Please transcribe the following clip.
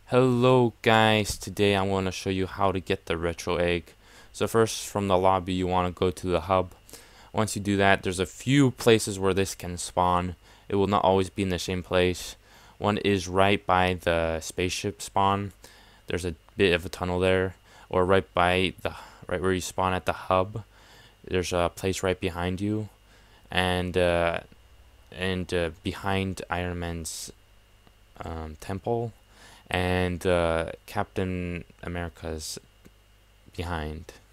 Hello guys, today I want to show you how to get the retro egg. So first, from the lobby you want to go to the hub. Once you do that, there's a few places where this can spawn. It will not always be in the same place. One is right by the spaceship spawn. There's a bit of a tunnel there, or right where you spawn at the hub. There's a place right behind you, and behind Iron Man's temple, and Captain America's behind.